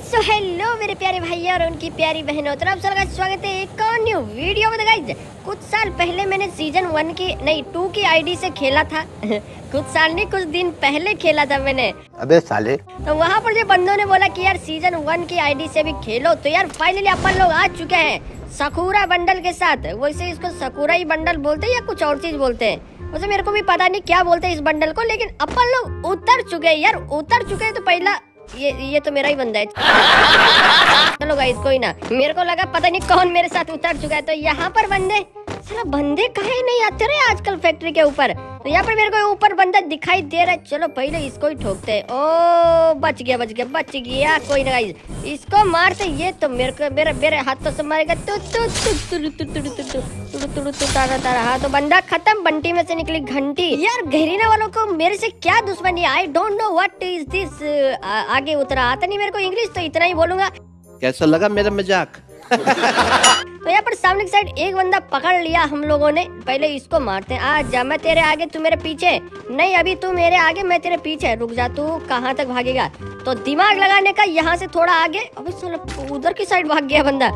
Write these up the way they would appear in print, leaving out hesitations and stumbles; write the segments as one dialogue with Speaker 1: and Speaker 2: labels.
Speaker 1: So hello मेरे प्यारे भाई और उनकी प्यारी बहनों, तो आप सबका स्वागत है एक और न्यू वीडियो में। गाइस कुछ साल पहले मैंने सीजन 1 की नहीं 2 की आईडी से खेला था कुछ साल नहीं, कुछ दिन पहले खेला था मैंने।
Speaker 2: अबे साले,
Speaker 1: तो वहाँ पर जो बंदों ने बोला कि यार सीजन 1 की आईडी से भी खेलो, तो यार फाइनली अपन लोग आ चुके हैं सकूरा बंडल के साथ। वैसे इसको सकूरा ही बंडल बोलते हैं या कुछ और चीज बोलते हैं, वैसे मेरे को भी पता नहीं क्या बोलते हैं इस बंडल को, लेकिन अपन लोग उतर चुके हैं यार, उतर चुके हैं। तो पहला ये तो मेरा ही बंदा है चलो गाइस कोई ना, मेरे को लगा पता नहीं कौन मेरे साथ उतर चुका है। तो यहाँ पर बंदे कहे नहीं आते रहे आजकल फैक्ट्री के ऊपर, तो यहाँ पर मेरे को ऊपर बंदा दिखाई दे रहा है। चलो पहले इसको ही ठोकते हैं। ओ बच गया कोई ना गाइस, इसको मारते। ये तो मेरे हाथों से मारेगा तारा। हाँ तो बंदा खत्म, बंटी में से निकली घंटी। यार गहरीना वालों को मेरे से क्या दुश्मनी, I don't know what is this. आगे उतरा आता नहीं मेरे को इंग्लिश, तो इतना ही बोलूंगा।
Speaker 2: कैसा लगा मेरा मजाक?
Speaker 1: तो यहाँ पर सामने की साइड एक बंदा पकड़ लिया हम लोगों ने, पहले इसको मारते हैं। आ जा, मैं तेरे आगे तू मेरे पीछे। नहीं अभी तू मेरे आगे मैं तेरे पीछे, रुक जा, तू कहाँ तक भागेगा? तो दिमाग लगाने का, यहाँ से थोड़ा आगे। अबे साला उधर की साइड भाग गया बंदा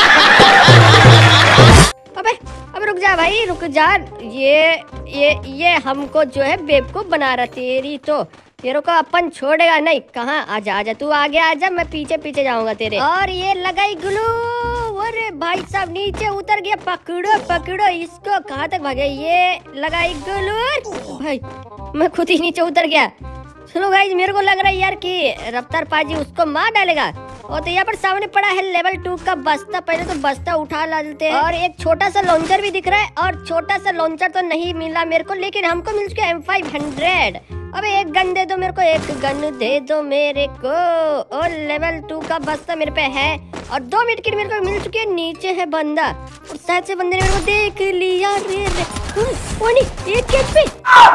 Speaker 1: अबे रुक जा भाई रुक जा, ये हमको जो है बेवकूफ बना रहा। तेरे को अपन छोड़ेगा नहीं। कहाँ? आजा तू आगे आजा, मैं पीछे जाऊंगा तेरे। और ये लगाई ग्लू। अरे भाई साहब नीचे उतर गया, पकड़ो इसको। कहाँ तक भागे? ये लगाई ग्लू। भाई मैं खुद ही नीचे उतर गया। चलो गाइस मेरे को लग रहा है यार कि रफ्तार पाजी उसको मार डालेगा। और तो यहाँ पर सामने पड़ा है लेवल 2 का बस्ता। पहले तो बस्ता उठा लेते हैं। और एक छोटा सा लॉन्चर भी दिख रहा है, और छोटा सा लॉन्चर तो नहीं मिला मेरे को, लेकिन हमको मिल चुका M500। अबे एक गन दे दो मेरे को, एक गन दे दो मेरे को। और लेवल 2 का बस्ता मेरे पे है, और 2 मिनट की मेरे को मिल चुकी है। नीचे है बंदा, और शायद से बंदे ने मेरे को देख लिया। वो नहीं, एक कैच पे।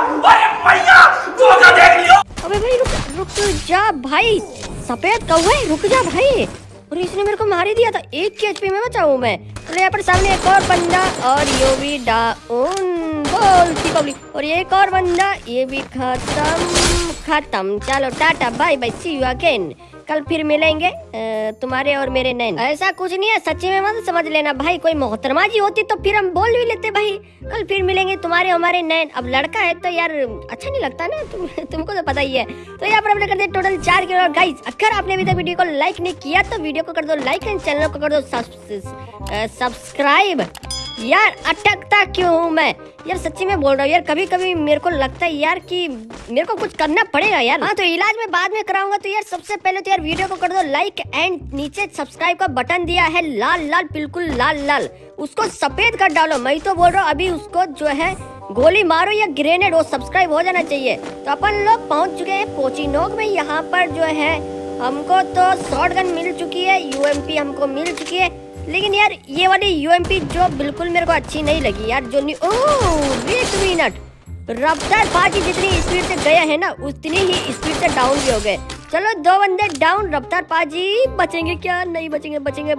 Speaker 1: अबे भाई रुक जा भाई, सफेद कौवा, रुक जा भाई। और इसने मेरे को मार ही दिया था, 1 की एचपी में बचाऊं मैं। तो यहाँ पर सामने एक और बंदा, और ये भी डाउन बोलती पब्लिक। और ये एक और बंदा, ये भी खत्म। चलो टाटा bye bye, see you again. कल फिर मिलेंगे तुम्हारे और मेरे नैन। ऐसा कुछ नहीं है, सच्ची में मत समझ लेना भाई। कोई मोहतरमा जी होती तो फिर हम बोल भी लेते भाई, कल फिर मिलेंगे तुम्हारे हमारे नैन। अब लड़का है तो यार अच्छा नहीं लगता ना, तुमको तो पता ही है। तो यहाँ पर हमने कर दिया टोटल 4 किलो। गाइस अगर आपने अभी तक वीडियो को लाइक नहीं किया तो वीडियो को कर दो लाइक, एंड चैनल को कर दो सब्सक्राइब। यार अटकता क्यों हूँ मैं यार, सच्ची में बोल रहा हूँ यार। कभी कभी मेरे को लगता है यार कि मेरे को कुछ करना पड़ेगा यार। हाँ तो इलाज में बाद में कराऊंगा। तो यार सबसे पहले तो यार वीडियो को कर दो लाइक, एंड नीचे सब्सक्राइब का बटन दिया है लाल, बिल्कुल लाल, उसको सफेद कर डालो। मैं तो बोल रहा हूँ अभी उसको जो है गोली मारो या ग्रेनेड, वो सब्सक्राइब हो जाना चाहिए। तो अपन लोग पहुँच चुके हैं पोचिनोक में। यहाँ पर जो है हमको तो शॉर्ट गन मिल चुकी है, UMP हमको मिल चुकी है, लेकिन यार ये वाली UMP जो बिल्कुल मेरे को अच्छी नहीं लगी यार। जो एक मिनट, रफ्तार पाजी जितनी स्पीड से गया है ना, उतनी ही स्पीड से डाउन भी हो गए। चलो 2 बंदे डाउन। रफ्तार पाजी बचेंगे क्या? नहीं बचेंगे।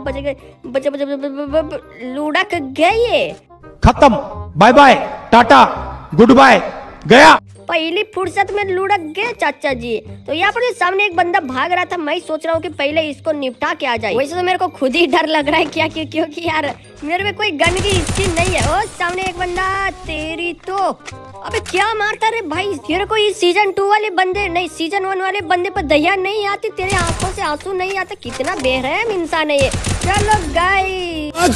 Speaker 1: लुढ़क गए,
Speaker 3: खत्म, बाय बाय, टाटा, गुड बाय, गया।
Speaker 1: पहली फुर्सत में लुढ़क गए चाचा जी। तो यहाँ पर सामने एक बंदा भाग रहा था, मैं सोच रहा हूँ कि पहले इसको निपटा के आ जाए। वैसे तो मेरे को खुद ही डर लग रहा है क्या, क्योंकि यार मेरे में कोई गन की स्किन नहीं है। ओ सामने एक बंदा, तेरी तो अबे क्या मारता रे भाई। तेरे को ये सीजन 2 वाले बंदे नहीं, सीजन 1 वाले बंदे पर दया नहीं आती, तेरे आंखों से आंसू नहीं आते। कितना बेरहम इंसान है ये। चलो गाइस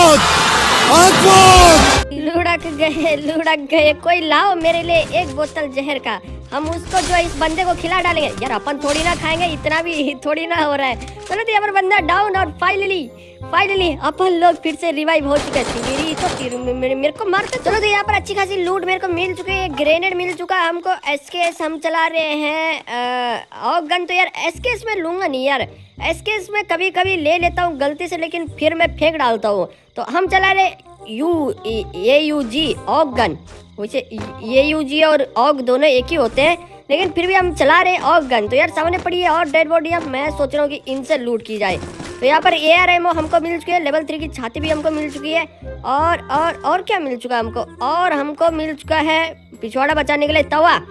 Speaker 1: लुढ़क गए। कोई लाओ मेरे लिए 1 बोतल जहर का, हम उसको जो इस बंदे को खिला डालेंगे। यार अपन थोड़ी ना खाएंगे, इतना भी थोड़ी ना हो रहा है। चलो तो यहाँ पर बंदा डाउन, और फाइनली अपन लोग फिर से रिवाइव हो चुके हैं। मेरे को मारते। चलो तो यहाँ पर अच्छी खासी लूट मेरे को मिल चुकी है, ग्रेनेड मिल चुका है हमको। SKS हम चला रहे हैं, और गन तो यार SKS में लूंगा नहीं यार। SKS में कभी कभी ले लेता हूँ गलती से, लेकिन फिर मैं फेंक डालता हूँ। तो हम चला रहे AUG ऑग गन। वैसे AUG और ऑग दोनों एक ही होते हैं, लेकिन फिर भी हम चला रहे ऑग गन। तो यार सामने पड़ी है और डेड बॉडी, अब मैं सोच रहा हूँ कि इनसे लूट की जाए। तो यहाँ पर AR-MO हमको मिल चुकी है, लेवल 3 की छाती भी हमको मिल चुकी है, और क्या मिल चुका है हमको? और हमको मिल चुका है पिछवाड़ा बचाने के लिए तवा।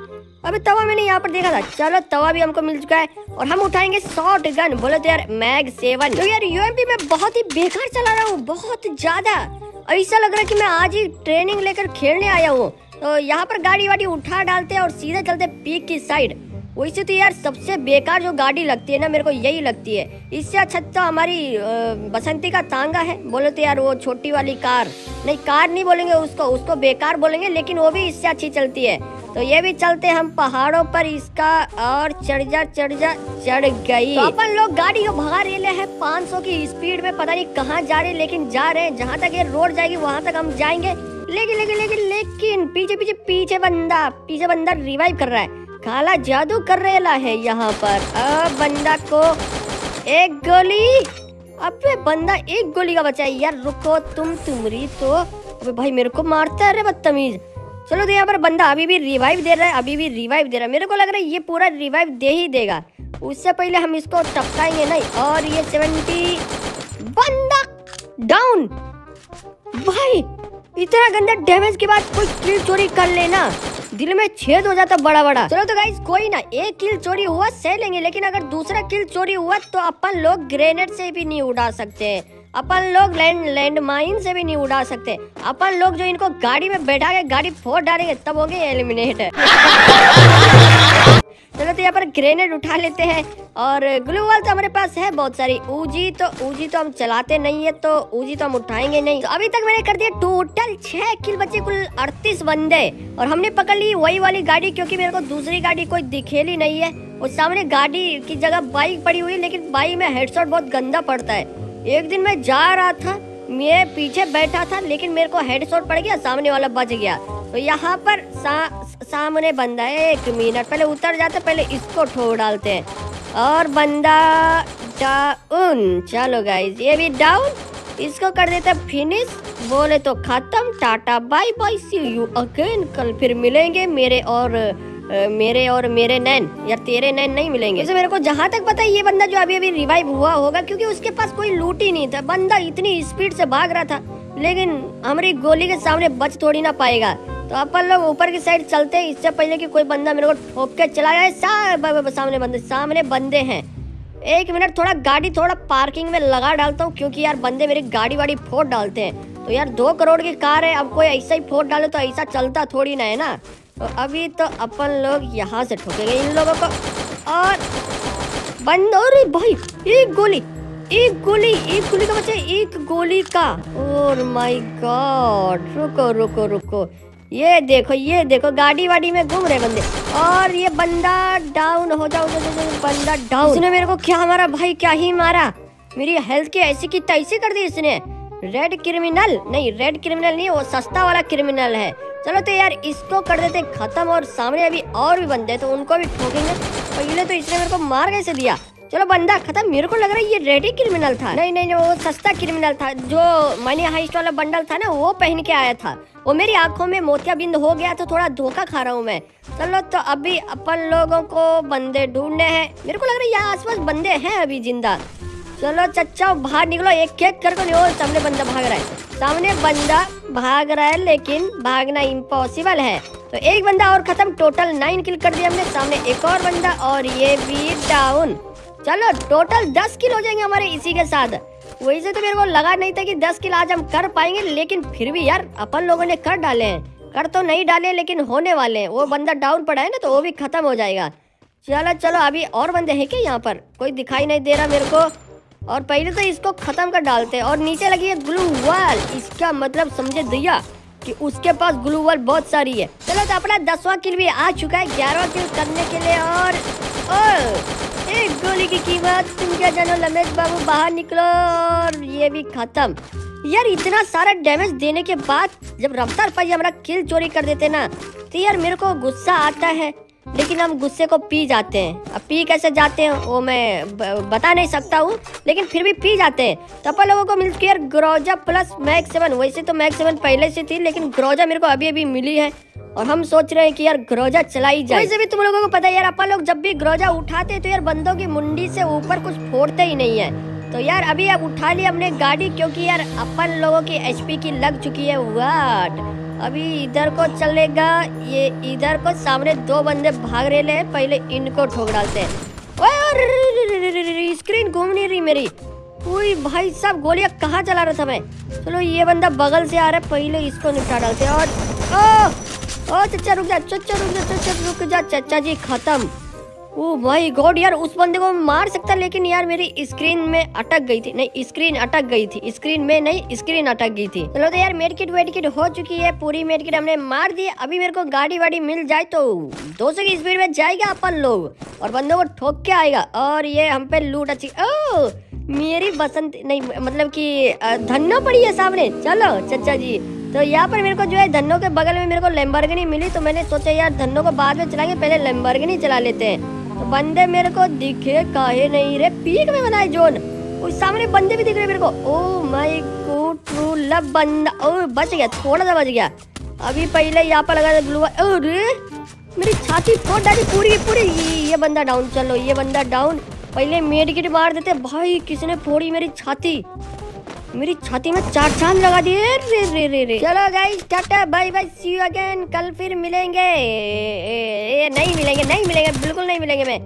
Speaker 1: अबे तवा मैंने यहाँ पर देखा था। चलो तवा भी हमको मिल चुका है और हम उठाएंगे शॉट गन। बोले तो यार मैग 7। तो यार यूएमपी में बहुत ही बेकार चला रहा हूँ, बहुत ज्यादा। ऐसा लग रहा है कि मैं आज ही ट्रेनिंग लेकर खेलने आया हूँ। तो यहाँ पर गाड़ी वाड़ी उठा डालते हैं और सीधे चलते पीक की साइड। वैसे तो यार सबसे बेकार जो गाड़ी लगती है ना मेरे को यही लगती है। इससे अच्छा तो हमारी बसंती का तांगा है। बोले तो यार वो छोटी वाली कार, नहीं कार नहीं बोलेंगे उसको बेकार बोलेंगे, लेकिन वो भी इससे अच्छी चलती है। तो ये भी चलते हम पहाड़ों पर इसका और चढ़ गई। तो अपन लोग गाड़ी को भगा रहे हैं 500 की स्पीड में। पता नहीं कहाँ जा रहे, लेकिन जा रहे हैं। जहाँ तक ये रोड जाएगी वहाँ तक हम जाएंगे। लेकिन पीछे बंदा रिवाइव कर रहा है। काला जादू कर रहा है यहाँ पर। अब बंदा को एक गोली। अबे बंदा एक गोली का बचा है यार। रुको तुमरी तो। अबे भाई मेरे को मारता है रे बदतमीज। चलो तो यहाँ पर बंदा अभी भी रिवाइव दे रहा है, मेरे को लग रहा है ये पूरा रिवाइव दे ही देगा। उससे पहले हम इसको टपकाएंगे नहीं। और ये 70 बंदा डाउन। भाई इतना गंदा डैमेज के बाद कोई किल चोरी कर लेना, दिल में छेद हो जाता बड़ा। चलो तो गाइस कोई ना, एक किल चोरी हुआ सह लेंगे, लेकिन अगर दूसरा किल चोरी हुआ तो अपन लोग ग्रेनेड से भी नहीं उड़ा सकते, अपन लोग लैंड माइन से भी नहीं उड़ा सकते। अपन लोग जो इनको गाड़ी में बैठा के गाड़ी फोड़ डालेंगे तब होंगे एलिमिनेट। चलो तो यहाँ पर ग्रेनेड उठा लेते हैं और ग्लू वॉल तो हमारे पास है बहुत सारी। ऊजी तो हम चलाते नहीं है, तो ऊजी तो हम उठाएंगे नहीं। तो अभी तक मैंने कर दिया टोटल 6 किल, बचे कुल 38 बंदे। और हमने पकड़ ली वही वाली गाड़ी, क्योंकि मेरे को दूसरी गाड़ी कोई दिखेली नहीं है। उस सामने गाड़ी की जगह बाइक पड़ी हुई है, लेकिन बाइक में हेडशॉट बहुत गंदा पड़ता है। एक दिन मैं जा रहा था, मैं पीछे बैठा था, लेकिन मेरे को हेडशॉट पड़ गया, सामने वाला बच गया। तो यहाँ पर सामने बंदा है। 1 मिनट पहले उतर जाते, पहले इसको ठोक डालते हैं। और बंदा डाउन। चलो गाइस ये भी डाउन, इसको कर देते फिनिश। बोले तो खत्म। टाटा bye bye, see you again. कल फिर मिलेंगे मेरे और मेरे नैन। यार तेरे नैन नहीं मिलेंगे। मेरे को जहाँ तक पता है ये बंदा जो अभी रिवाइव हुआ होगा, क्योंकि उसके पास कोई लूट ही नहीं था। बंदा इतनी स्पीड से भाग रहा था, लेकिन हमारी गोली के सामने बच थोड़ी ना पाएगा। तो अपन लोग ऊपर की साइड चलते हैं, इससे पहले कि कोई बंदा मेरे को ठोक के चला जाए। सामने बंदे हैं। 1 मिनट, थोड़ा गाड़ी थोड़ा पार्किंग में लगा डालता हूँ, क्योंकि यार बंदे मेरी गाड़ी वाड़ी फोड़ डालते हैं। तो यार 2 करोड़ की कार है, अब कोई ऐसा ही फोड़ डाले तो ऐसा चलता थोड़ी ना है ना। तो अभी तो अपन लोग यहाँ से ठोकेंगे इन लोगों को। और बंद। अरे भाई एक गोली का बच्चा, 1 गोली का। Oh my god. रुको। ये देखो गाड़ी वाड़ी में घूम रहे बंदे। और ये बंदा डाउन हो जाओ। बंदा डाउन। इसने मेरे को क्या मारा भाई, क्या ही मारा। मेरी हेल्थ की ऐसी की तैसी कर दी इसने। रेड क्रिमिनल नहीं, वो सस्ता वाला क्रिमिनल है। चलो तो यार इसको कर देते खत्म। और सामने अभी और भी बंदे, तो उनको भी ठोकेंगे। पहले तो इसने मेरे को मार कैसे दिया। चलो बंदा खत्म। मेरे को लग रहा है ये रेडी क्रिमिनल था। नहीं, वो सस्ता क्रिमिनल था। जो मनी हाइस्ट वाला बंडल था ना, वो पहन के आया था। वो मेरी आंखों में मोतियाबिंद हो गया, तो थोड़ा धोखा खा रहा हूँ मैं। चलो तो अभी अपन लोगों को बंदे ढूंढने हैं। मेरे को लग रहा है यहाँ आसपास बंदे हैं अभी जिंदा। चलो चच्चा बाहर निकलो, एक करके नहीं। सामने बंदा भाग रहा है, लेकिन भागना इम्पॉसिबल है। तो एक बंदा और खत्म। टोटल 9 किल कर दिया हमने। सामने एक और बंदा, और ये भी डाउन। चलो टोटल 10 किल हो जाएंगे हमारे इसी के साथ। वैसे तो मेरे को लगा नहीं था कि 10 किल आज हम कर पाएंगे, लेकिन फिर भी यार अपन लोगों ने कर डाले हैं। कर तो नहीं डाले, लेकिन होने वाले हैं। वो बंदा डाउन पड़ा है ना, तो वो भी खत्म हो जाएगा। चलो अभी और बंदे हैं क्या यहाँ पर? कोई दिखाई नहीं दे रहा मेरे को। और पहले तो इसको खत्म कर डालते हैं। और नीचे लगी है ग्लू वॉल। इसका मतलब समझे दिया कि उसके पास ग्लू वॉल बहुत सारी है। चलो तो अपना 10वां किल भी आ चुका है, 11वां किल करने के लिए। और 1 गोली की कीमत तुम क्या जानो रमेश बाबू, बाहर निकलो। और ये भी खत्म। यार इतना सारा डैमेज देने के बाद जब रफ्तार पाई हमारा किल चोरी कर देते ना, तो यार मेरे को गुस्सा आता है, लेकिन हम गुस्से को पी जाते हैं। अब पी कैसे जाते हैं वो मैं बता नहीं सकता हूँ, लेकिन फिर भी पी जाते हैं। तो अपन लोगों को मिल चुकी है ग्रोजा प्लस मैग 7। वैसे तो मैग 7 पहले से थी, लेकिन ग्रोजा मेरे को अभी मिली है। और हम सोच रहे हैं कि यार ग्रोजा चलाई जाए। वैसे भी तुम लोगों को पता है यार, अपन लोग जब भी ग्रोजा उठाते हैं तो यार बंदों की मुंडी से ऊपर कुछ फोड़ते ही नहीं है। तो यार अभी अब उठा लिया हमने गाड़ी, क्योंकि यार अपन लोगों की HP की लग चुकी है। वाट अभी इधर को चलेगा, ये इधर को सामने 2 बंदे भाग रहे हैं, पहले इनको ठोक डालते हैं। ओए स्क्रीन घूम नहीं रही मेरी। ओए भाई साहब गोलियां कहाँ चला रहा था मैं। चलो ये बंदा बगल से आ रहा है, पहले इसको निपटा डालते हैं। और ओ चचा रुक जा, चचा रुक जा, चचा रुक जा, चचा जी खत्म। ओ माय गॉड यार, उस बंदे को मार सकता, लेकिन यार मेरी स्क्रीन में अटक गई थी। नहीं स्क्रीन अटक गई थी, स्क्रीन में नहीं, स्क्रीन अटक गई थी। चलो तो यार मेडकिट वेडकिट हो चुकी है, पूरी मेडकिट हमने मार दी। अभी मेरे को गाड़ी वाड़ी मिल जाए तो 200 की स्पीड में जाएगा अपन लोग और बंदों को ठोक के आएगा। और ये हम पे लूट अच्छी। ओ मेरी बसंत नहीं, मतलब कि धन्नो पड़ी है सामने। चलो चचा जी, तो यहाँ पर मेरे को जो है धन्नो के बगल में मेरे को लैम्बोर्गिनी मिली, तो मैंने सोचा यार धन्नो को बाद में चलाएंगे, पहले लैम्बोर्गिनी चला लेते हैं। तो बंदे मेरे को दिखे काहे नहीं रे, पीक में बनाए जोन। उस सामने बंदे भी दिख रहे मेरे को। Oh my god true love बंदा। ओ बच गया, थोड़ा सा बच गया। अभी पहले यहाँ पर लगा ग्लू। अरे मेरी छाती फोड़ डाली पूरी पूरी। ये बंदा डाउन। चलो ये बंदा डाउन। पहले मेडकिट मार देते। भाई किसने फोड़ी मेरी छाती, मेरी छाती में 4 चांद लगा दिए। रे रे रे रे। चलो गाइस टाटा bye bye, see you again. कल फिर मिलेंगे। नहीं मिलेंगे, नहीं मिलेंगे, बिल्कुल नहीं मिलेंगे मैं।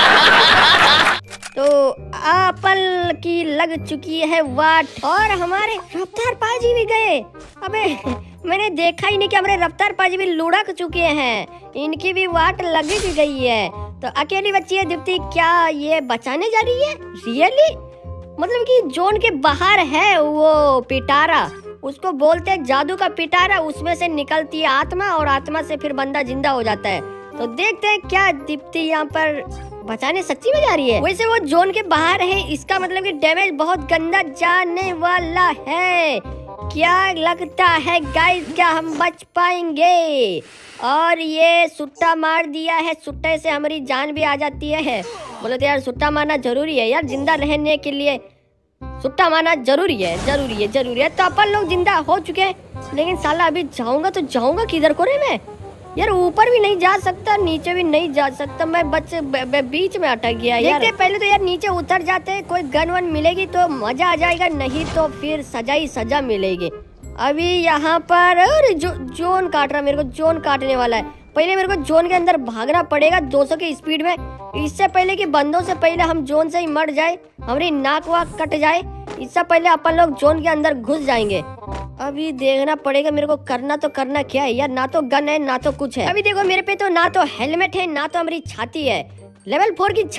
Speaker 1: तो एप्पल की लग चुकी है वाट और हमारे रफ्तार पाजी भी गए। अबे मैंने देखा ही नहीं कि हमारे रफ्तार पाजी भी लुढ़क चुके हैं, इनकी भी वाट लग गई है। तो अकेली बच्ची है दीप्ति, क्या ये बचाने जा रही है रियली? मतलब कि जोन के बाहर है वो पिटारा, उसको बोलते हैं जादू का पिटारा, उसमें से निकलती है आत्मा और आत्मा से फिर बंदा जिंदा हो जाता है। तो देखते हैं क्या दीप्ति यहाँ पर बचाने सच्ची में जा रही है। वैसे वो जोन के बाहर है, इसका मतलब कि डैमेज बहुत गंदा जाने वाला है। क्या लगता है गाइस, क्या हम बच पाएंगे? और ये सुट्टा मार दिया है, सुट्टे से हमारी जान भी आ जाती है। बोलो तो यार सुट्टा मारना जरूरी है यार, जिंदा रहने के लिए सुट्टा मारना जरूरी है, जरूरी है, जरूरी है। तो अपन लोग जिंदा हो चुके हैं, लेकिन साला अभी जाऊंगा तो जाऊंगा किधर को रे मैं? यार ऊपर भी नहीं जा सकता, नीचे भी नहीं जा सकता, मैं बीच में अटक गया यार। पहले तो यार नीचे उतर जाते हैं, कोई गन वन मिलेगी तो मजा आ जाएगा, नहीं तो फिर सजा ही सजा मिलेगी। अभी यहाँ पर जोन काट रहा, मेरे को जोन काटने वाला है। पहले मेरे को जोन के अंदर भागना पड़ेगा 200 की स्पीड में, इससे पहले कि बंदों से पहले हम जोन से ही मर जाए, हमारी नाक वाक कट जाए, इससे पहले अपन लोग जोन के अंदर घुस जाएंगे। अभी देखना पड़ेगा मेरे को, करना तो करना क्या है यार, ना तो गन है ना तो कुछ है। अभी देखो मेरे पे तो ना तो हेलमेट है ना तो हमारी छाती है। लेवल 4 की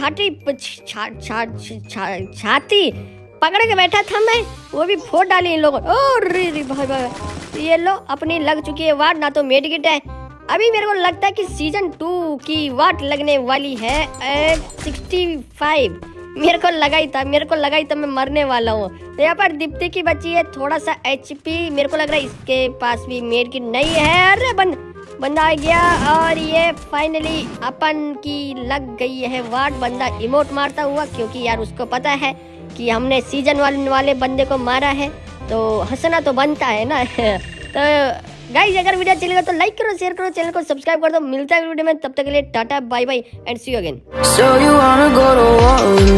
Speaker 1: छाती पकड़ के बैठा था मैं, वो भी फोड़ डाली इन लोगों। भाई ये लो अपनी लग चुकी है वाट, ना तो मेडकिट है। अभी मेरे को लगता है कि सीजन 2 की वाट लगने वाली है 65। मेरे को लगा ही था मैं मरने वाला हूँ। तो यहाँ पर दीप्ति की बची है थोड़ा सा HP, मेरे को लग रहा है इसके पास भी मेडकिट नहीं है। अरे बंदा आ गया और ये फाइनली अपन की लग गई है वाट। बंदा इमोट मारता हुआ, क्योंकि यार उसको पता है कि हमने सीजन वाले बंदे को मारा है, तो हंसना तो बनता है ना। तो गाइस अगर वीडियो चलेगा तो लाइक करो, शेयर करो, चैनल को सब्सक्राइब कर दो। मिलता है वीडियो में, तब तक के लिए टाटा bye bye and see you again.